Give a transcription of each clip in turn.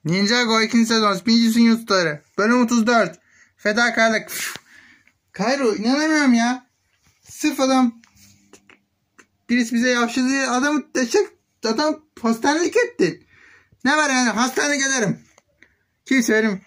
Ninjago 2. sezon Spincis'in Yusufları. Bölüm 34. Fedakarlık. Kayro inanamıyorum ya. Sırf adam birisi bize yavşadı, adam hastanelik etti. Ne var yani, hastanelik ederim. Kimse benim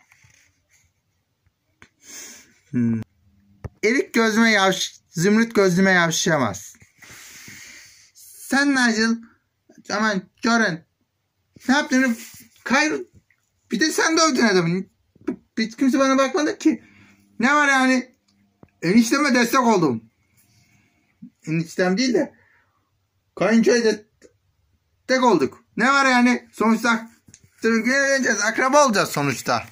erik gözüme zümrüt gözüme yavşayamaz. Sen Nigel, aman Joran, ne yaptığını Kayro, bir de sen dövdün adamı. Hiç kimse bana bakmadı ki. Ne var yani? Enişteme destek oldum. Eniştem değil de kayınçoya destek olduk. Ne var yani? Sonuçta evleneceğiz. Akraba olacağız sonuçta.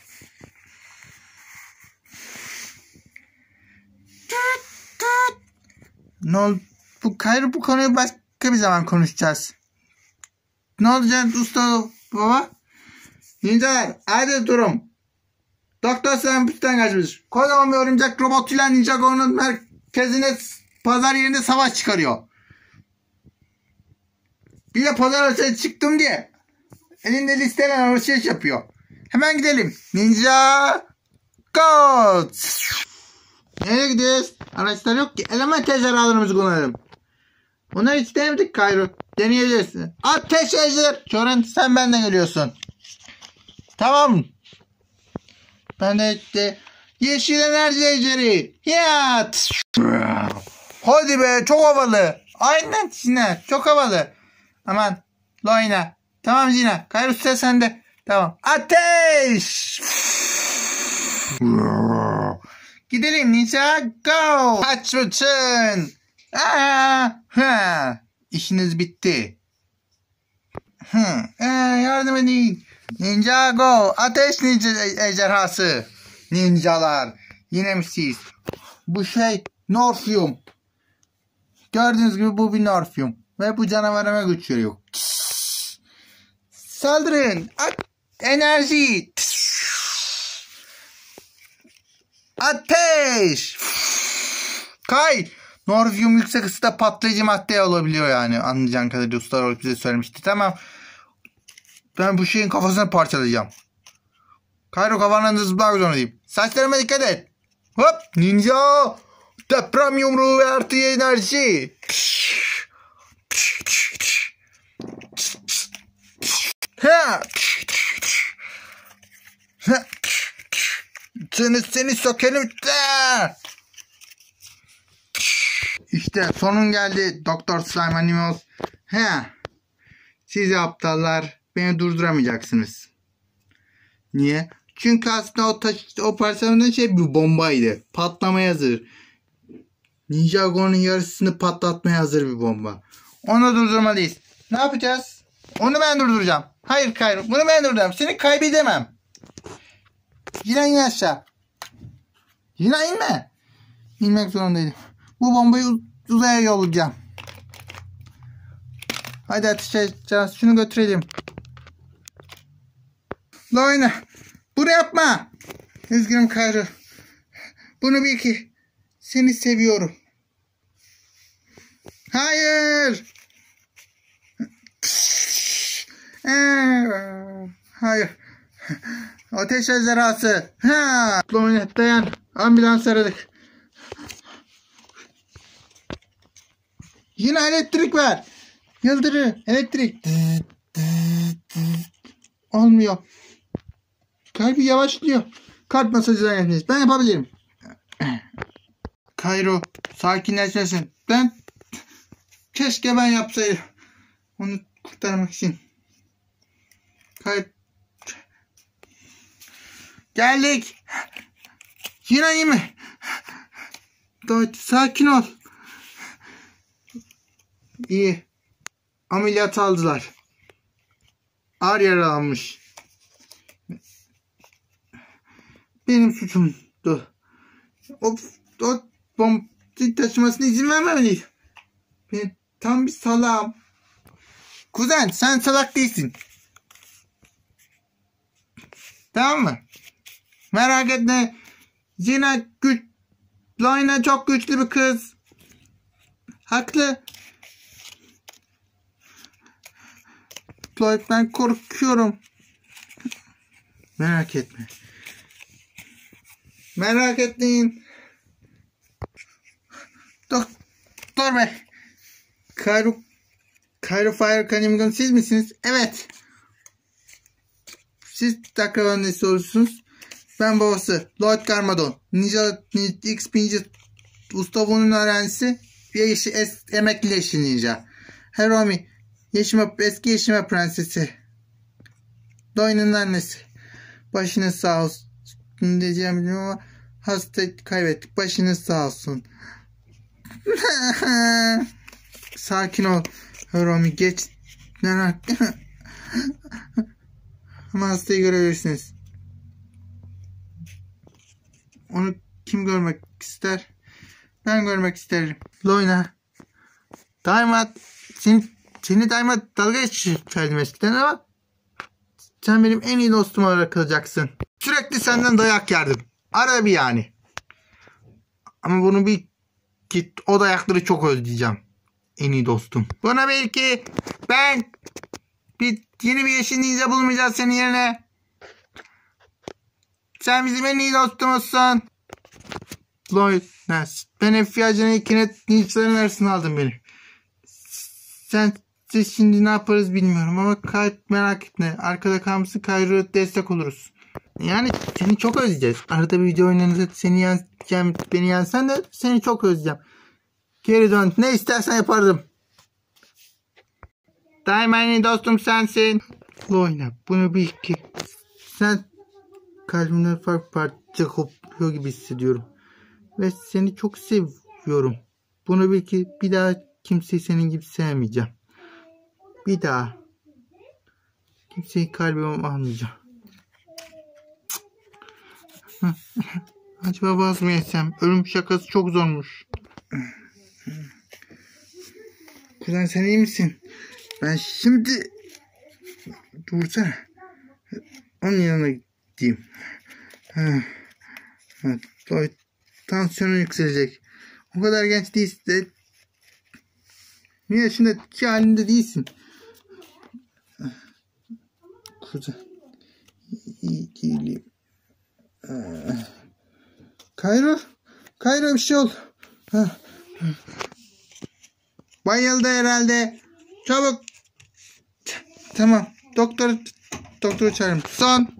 Ne oldu? Bu konuyu başka bir zaman konuşacağız. Ne olacak usta baba? Ninjalar, hadi durum. Doktor Sempüs'ten kaçmış. Kocaman bir örümcek robotuyla Ninjago'nun merkezine, pazar yerinde savaş çıkarıyor. Bir de pazar alışverişe çıktım diye elinde listeyle alışveriş yapıyor. Hemen gidelim. Ninja Go! Nereye gidiyoruz? Araçlar yok ki. Element ejderhalarımızı kullanalım. Onları hiç denemedik Kayro. Deneyeceğiz. Ateş ejder. Joran, sen benden geliyorsun. Tamam. Ben de yeşil enerji ejderi. Ya. Hadi be, çok havalı. Aynen Zina, çok havalı. Aman Loina. Tamam Zina. Kayro, sıra sende. Tamam. Ateş. Gidelim Ninja Go. Kaç uçun. İşiniz bitti. Yardım edin. Ninja Go. Ateş ninja ejderhası. Ninjalar. Yine mi siz? Bu şey Norfium. Gördüğünüz gibi bu bir Norfium. Ve bu canavarıma güç veriyor. Saldırın. Enerji. Ateş. Kay. Norfium yüksek ısıda patlayıcı madde olabiliyor yani. Anlayacağın kadarıyla ustalar bize söylemişti. Tamam. Ben bu şeyin kafasını parçalayacağım. Kayro, kafanı zıplamak zorundayım. Saçlarıma dikkat et. Hop. Ninja. Deprem yumruğu ve artı enerji. Seni sökelim. İşte sonun geldi Doktor Slime Animals. Siz aptallar beni durduramayacaksınız. Niye? Çünkü aslında o parçalarından bir bombaydı. Patlamaya hazır. Ninjago'nun yarısını patlatmaya hazır bir bomba. Onu durdurmalıyız. Ne yapacağız? Onu ben durduracağım. Hayır Kayro, bunu ben durduracağım. Seni kaybedemem. Yine in aşağı. Yine inme. İnmek zorundaydım. Bu bombayı uzaya yollayacağım. Hadi ateş edeceğiz. Şunu götürelim. Loina, bunu yapma. Üzgünüm Kayro. Bunu bil ki seni seviyorum. Hayır. Hayır. Ateş ejderhası. Loina, dayan. Ambulans aradık. Yine elektrik var. Yıldırı. Elektrik. Olmuyor. Kalbi yavaşlıyor. Kalp masajına gelmeniz. Ben yapabilirim. Kayro, sakinleşmesin. Keşke ben yapsaydım. Onu kurtarmak için. Kalp. Geldik. Yine iyi mi? Sakin ol. İyi. Ameliyat aldılar. Ağır yaralanmış. Benim suçumdu. O bomba taşımasına izin vermemeliyim. Ben tam bir salağım. Kuzen, sen salak değilsin. Tamam mı? Merak etme. Loina çok güçlü bir kız. Haklı. Floyd, ben korkuyorum. Merak etme. Merak etmeyin. Doktor bey. Cairo Fire Cunningham siz misiniz? Evet. Siz akrabanın nesi olursunuz? Ben babası. Lloyd Garmadon. X Ninja Ustavo'nun öğrencisi. Emekli yeşil ninja. Hiromi. Eski Yeşime prensesi. Lloyd'un annesi. Başınız sağ olsun diyeceğim bilmiyorum ama hasta kaybettik. Başınız sağ olsun. Sakin ol. Hiromi geç. Ama hastayı görebilirsiniz. Onu kim görmek ister? Ben görmek isterim. Loyna. Daima seni daima dalga geçerdim eskiden ama sen benim en iyi dostum olarak kalacaksın. Sürekli senden dayak yerdim. Arada bir yani. Ama bunu bir git o dayakları çok özleyeceğim. En iyi dostum. Buna belki ben yeni bir yeşil ninja bulmayacağız senin yerine. Sen bizim en iyi dostumuzsun. Lloyd Ness. Ben FBI ajanı Kinet ninjaların arasına aldım beni. Siz şimdi ne yaparız bilmiyorum ama merak etme. Arkada kalmışsın, Cairo'ya destek oluruz. Yani seni çok özleyeceğiz. Arada bir video oynanırsa beni yensen de seni çok özleyeceğim. Geri dön. Ne istersen yapardım. Daima en iyi dostum sensin. Loyna bunu bil ki sen kalbimden farklı parça kopuyor gibi hissediyorum. Ve seni çok seviyorum. Bunu bil ki bir daha kimseyi senin gibi sevmeyeceğim. Bir daha. Kimseyi kalbime almayacağım. Acaba vaz mı yesem? Ölüm şakası çok zormuş. Kuzen sen iyi misin? Ben şimdi... Dursana. Onun yanına gideyim. Tansiyonu yükselecek. O kadar genç değilsin de... Bir yaşındaki halinde değilsin. Kuzen. İyi değilim. Cairo bir şey oldu. Bayıldı herhalde. Çabuk. Tamam. Doktoru çağırın. Son.